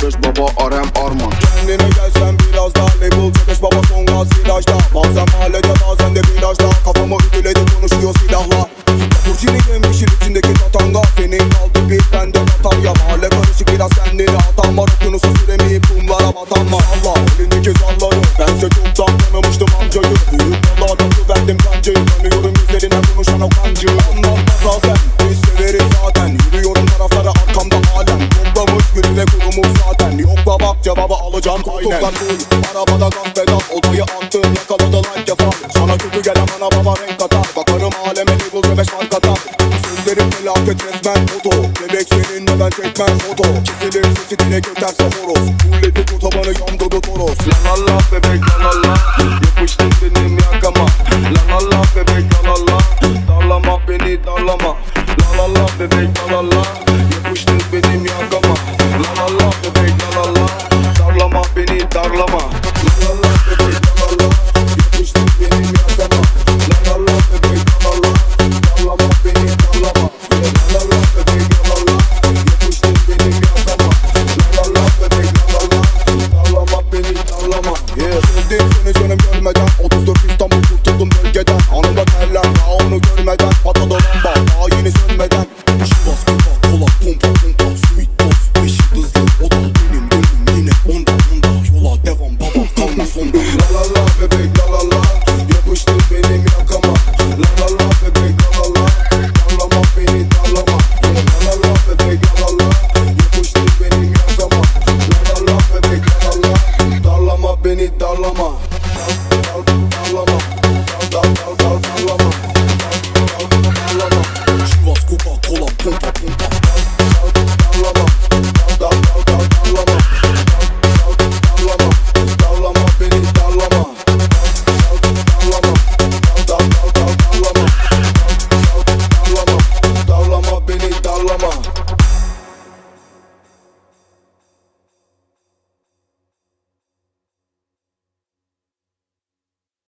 Çebeş baba Arem Arman. Kendine gelsen biraz daha label Çebeş baba son gaz virajda. Bazen mahallede bazen de virajda. Kafamı ütüledi konuşuyor silahlar. Burçini yemişir içindeki tatanga. Senin kaldı bir bende batarya. Mahalle karışık biraz kendini atan var. Okyanusu süremeyip kumlara batan var. Allah elindeki zalları. Bense çoktan tanımıştım amcayı. Büyük balığa döndü verdim kancayı. Tanıyorum yüzlerine konuşan o kancı. Anlatmaz sen biz severiz zaten. Yürüyorum taraflara arkamda alem. Toplamış gülüne kurumuş zaten. Yokla bak cevabı alacağım koltuklar full. Arabada gaz pedal odayı attım. Yakaladı like defa. Sana kötü gelen ana baba renk katar. Bakarım aleme label Çebeş fark atar. Sözlerim felaket resmen foto. Bebek seninle ben çekmem foto. Kesilir sesi dile göterse horoz. Kulledi kurtabanı yandadı toros. Lan Allah bebek lan Allah. Yapıştın benim yakama. Lan Allah bebek lan Allah. Darlama beni darlama. Lan Allah bebek lan Allah. Yapıştın benim yakama.